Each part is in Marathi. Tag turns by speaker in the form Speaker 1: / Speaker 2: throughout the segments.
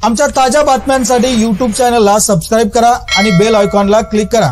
Speaker 1: आमच्या ताज्या बातम्यांसाठी YouTube चॅनलला सबस्क्राइब करा आणि बेल आयकॉनला क्लिक करा।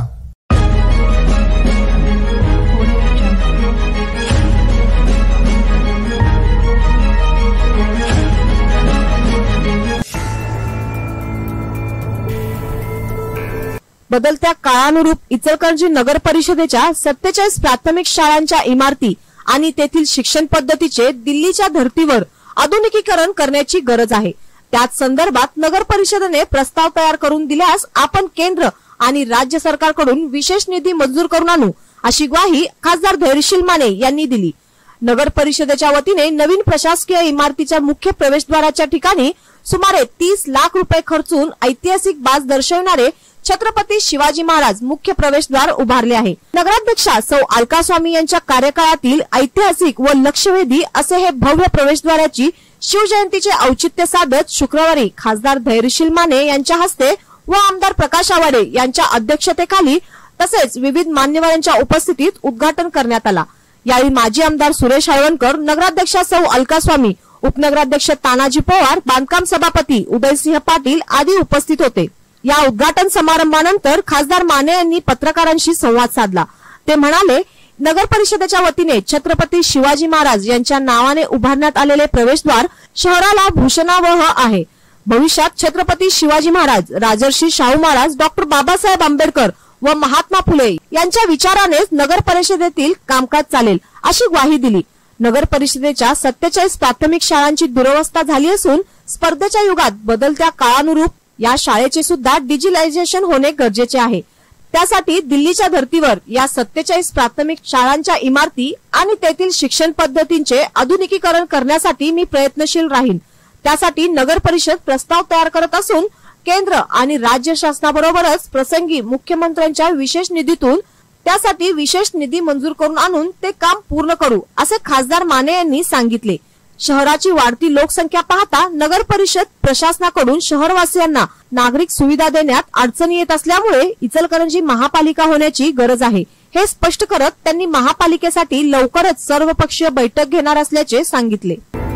Speaker 2: बदलत्या काळानुरूप इचलकरंजी नगर परिषदेच्या 47 प्राथमिक शाळांच्या इमारती आणि तेथील शिक्षण पद्धतीचे दिल्लीच्या धर्तीवर आधुनिकीकरण करण्याची गरज आहे। त्याच संदर्भात नगर परिषदेने प्रस्ताव तयार करून दिल्यास आपण केंद्र आणि राज्य सरकारकडून विशेष निधी मंजूर करून आणू, अशी ग्वाही खासदार धैर्यशील माने यांनी दिली। नगर परिषदेच्या वतीने नवीन प्रशासकीय इमारतीच्या मुख्य प्रवेशद्वाराच्या ठिकाणी सुमारे 30 लाख रुपये खर्चून ऐतिहासिक बाज दर्शवणारे छत्रपती शिवाजी महाराज मुख्य प्रवेशद्वार उभारले आहे। नगराध्यक्षा सौ अलका स्वामी यांच्या कार्यकाळातील ऐतिहासिक व लक्षवेधी असे हे भव्य प्रवेशद्वाराची शिवजयंतीचे औचित्य साधत शुक्रवारी खासदार धैर्यशील माने यांच्या हस्ते व आमदार प्रकाश आवाडे यांच्या अध्यक्षतेखाली तसेच विविध मान्यवरांच्या उपस्थितीत उद्घाटन करण्यात आला। यावेळी माजी आमदार सुरेश हळवणकर, नगराध्यक्षा सौ अलका स्वामी, उपनगराध्यक्ष तानाजी पवार, बांधकाम सभापती उदयसिंह पाटील आदी उपस्थित होते। या उद्घाटन समारंभानंतर खासदार माने यांनी पत्रकारांशी संवाद साधला। ते म्हणाले, नगर परिषदेच्या वतीने छत्रपती शिवाजी महाराज यांच्या नावाने उभारण्यात आलेले प्रवेशद्वार शहराला भूषणावह आहे। भविष्यात छत्रपती शिवाजी महाराज, राजर्षी शाहू महाराज, डॉक्टर बाबासाहेब आंबेडकर व महात्मा फुले यांच्या विचारानेच नगर परिषदेतील कामकाज चालेल, अशी ग्वाही दिली। नगर परिषदेच्या 47 प्राथमिक शाळांची दुरवस्था झाली असून स्पर्धेच्या युगात बदलत्या काळानुरूप या शाळेचे सुद्धा डिजिटलायझेशन होणे गरजेचे आहे। त्यासाठी दिल्लीच्या धर्तीवर या 47 प्राथमिक शाळांच्या इमारती आणि तेथील शिक्षण पद्धतींचे आधुनिकीकरण करण्यासाठी मी प्रयत्नशील राहीन। त्यासाठी नगर परिषद प्रस्ताव तयार करत असून केंद्र आणि राज्य शासनाबरोबरच प्रसंगी मुख्यमंत्र्यांच्या विशेष निधीतून त्यासाठी विशेष निधी मंजूर करून आणून ते काम पूर्ण करू, असे खासदार माने यांनी सांगितले। शहराची वाढती लोकसंख्या पाहता नगर परिषद प्रशासनाकडून शहरवासियांना नागरिक सुविधा देण्यात अडचणी येत असल्यामुळे इचलकरंजी महापालिका होण्याची गरज आहे, हे स्पष्ट करत त्यांनी महापालिकेसाठी लवकरच सर्वपक्षीय बैठक घेणार असल्याचे सांगितले।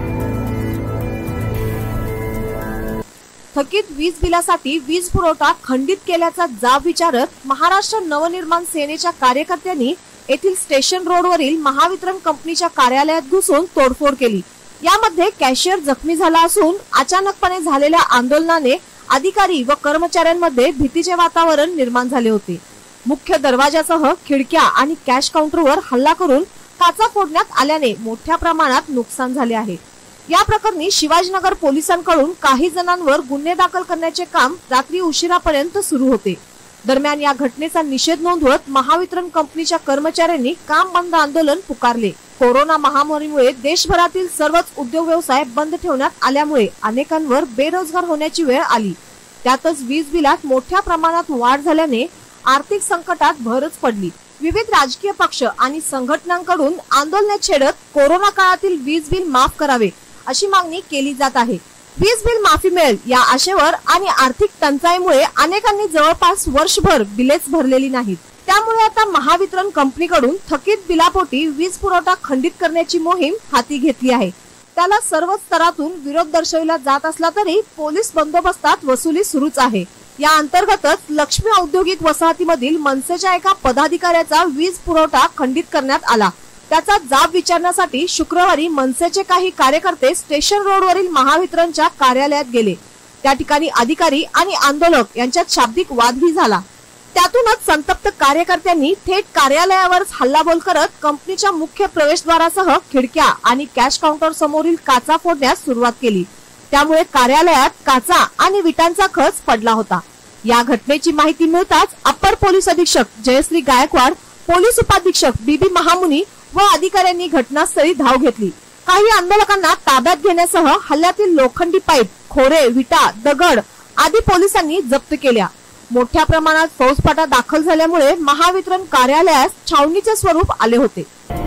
Speaker 2: थकीत वीज बिलासाठी वीज पुरवठा खंडित केल्याचा जाब विचारत महाराष्ट्र नवनिर्माण सेनेच्या कार्यकर्त्यांनी येथील स्टेशन रोडवरील महावितरण कंपनीच्या कार्यालयात घुसून तोडफोड केली। यामध्ये कॅशियर जखमी झाला असून अचानकपणे झालेल्या आंदोलनाने अधिकारी व कर्मचाऱ्यांमध्ये भीतीचे वातावरण निर्माण झाले होते। मुख्य दरवाजासह खिडक्या आणि कॅश काउंटरवर हल्ला करून काचा फोडण्यात आल्याने मोठ्या प्रमाणात नुकसान झाले आहे। या प्रकरणी शिवाजीनगर पोलिसांकडून काही जणांवर गुन्हे दाखल करण्याचे काम रात्री उशिरापर्यंत सुरू होते। दरम्यान या घटनेचा निषेध नोंदवत महावितरण कंपनीच्या कर्मचाऱ्यांनी काम बंद आंदोलन पुकारले। कोरोना महामारीमुळे देशभरातील सर्वच उद्योग व्यवसाय बंद ठेवण्यात आल्यामुळे अनेकांवर बेरोजगार होण्याची वेळ आली। त्यातच वीज बिलात मोठ्या प्रमाणात वाढ झाल्याने आर्थिक संकटात भरच पडली। विविध राजकीय पक्ष आणि संघटनांकडून आंदोलने छेडत कोरोना काळातील वीज बिल माफ करावे अशी मागणी केली जात आहे। वीज बिल माफी मिळेल या आशेवर आणि आर्थिक टंचाईमुळे अनेकांनी जवळपास वर्षभर बिलेच भरलेली नाहीत। त्यामुळे आता महावितरण कंपनीकडून थकीत बिलापोटी वीज पुरवठा खंडित करण्याची मोहीम हाती घेतली आहे। त्याला सर्व स्तरातून विरोध दर्शविला जात असला तरी पोलीस बंदोबस्तात वसुली सुरूच आहे। या अंतर्गतच लक्ष्मी औद्योगिक वसाहतीमधील मनसेच्या एका पदाधिकाऱ्याचा वीज पुरवठा खंडित करण्यात आला। त्याचा जाब विचारण्यासाठी शुक्रवारी मनसेचे काही कार्यकर्ते स्टेशन रोडवरील महावितरणच्या कार्यालयात गेले। त्या ठिकाणी अधिकारी आणि आंदोलक यांच्यात शाब्दिक वादही झाला। त्यातूनच संतप्त कार्यकर्त्यांनी थेट कार्यालयावर हल्लाबोल करत कंपनीच्या मुख्य प्रवेशद्वारासह खिडक्या आणि कॅश काउंटर समोरील काचा फोडण्यास सुरुवात केली। त्यामुळे कार्यालयात काचा आणि विटांचा खच पडला होता। या घटनेची माहिती मिळताच अप्पर पोलीस अधीक्षक जयश्री गायकवाड, पोलीस उपाधीक्षक बीबी महामुनी व अधिकाऱ्यांनी घटनास्थळी धाव घेतली। काही आंदोलकांना ताब्यात घेण्यासह हल्ल्यातील लोखंडी पाईप, खोरे, विटा, दगड आदी पोलिसांनी जप्त केल्या। मोठ्या प्रमाणात फौजफाटा दाखल झाल्यामुळे महावितरण कार्यालयास छावणीचे स्वरूप आले होते।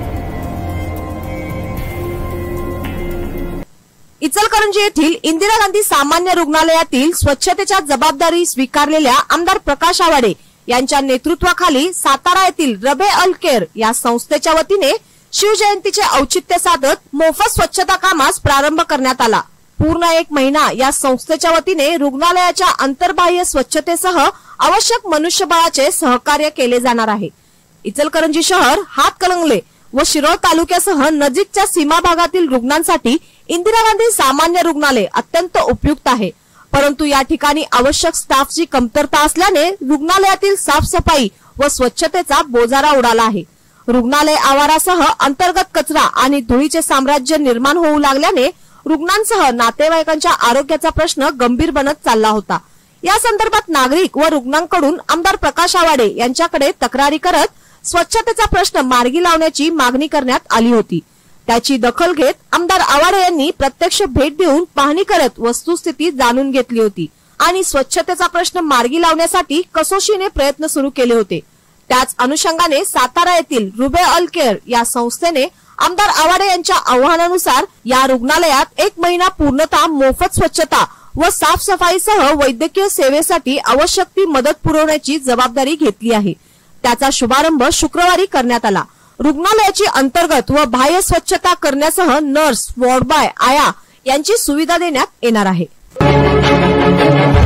Speaker 2: इचलकरंजी येथील इंदिरा गांधी सामान्य रुग्णालयातील स्वच्छतेच्या जबाबदारी स्वीकारलेल्या आमदार प्रकाश आवाडे यांच्या नेतृत्वाखाली सातारा येथील रबे अल केअर या संस्थेच्या वतीने शिवजयंतीचे औचित्य साधत मोफत स्वच्छता कामास प्रारंभ करण्यात आला। पूर्ण 1 महिना या संस्थेच्या वतीने रुग्णालयाच्या अंतर्बाह्य स्वच्छतेसह आवश्यक मनुष्यबळाचे सहकार्य केले जाणार आहे। इचलकरंजी शहर, हातकणंगले व शिरोळ तालुक्यासह नजीकच्या सीमा भागातील रुग्णांसाठी इंदिरा गांधी सामान्य रुग्णालय अत्यंत उपयुक्त आहे, परंतु या ठिकाणी आवश्यक स्टाफची कमतरता असल्याने रुग्णालयातील साफसफाई व स्वच्छतेचा बोजारा उडाला आहे। रुग्णालय आवारासह अंतर्गत कचरा आणि धुळीचे साम्राज्य निर्माण होऊ लागल्याने रुग्णांसह नातेवाईकांच्या आरोग्याचा प्रश्न गंभीर बनत चालला होता। या संदर्भात नागरिक व रुग्णांकडून आमदार प्रकाश आवाडे यांच्याकडे तक्रारी करत स्वच्छतेचा प्रश्न मार्गी लावण्याची मागणी करण्यात आली होती। त्याची दखल घेत आमदार आवाडे यांनी प्रत्यक्ष भेट देऊन पाहणी करत वस्तुस्थिती जाणून घेतली होती आणि स्वच्छतेचा प्रश्न मार्गी लावण्यासाठी कसोशीने प्रयत्न सुरू केले होते। त्याच अनुषंगाने सातारा येथील रुबे अल केअर या संस्थेने आमदार आवाडे यांच्या आवाहनानुसार या रुग्णालयात 1 महिना पूर्णतः मोफत स्वच्छता व साफसफाईसह वैद्यकीय सेवेसाठी आवश्यक ती मदत पुरवण्याची जबाबदारी घेतली आहे। त्याचा शुभारंभ शुक्रवारी करण्यात आला। रुग्णालयाची अंतर्गत व बाह्य स्वच्छता करण्यासह नर्स, वॉर्ड बॉय, आया यांची सुविधा देण्यात येणार आहे।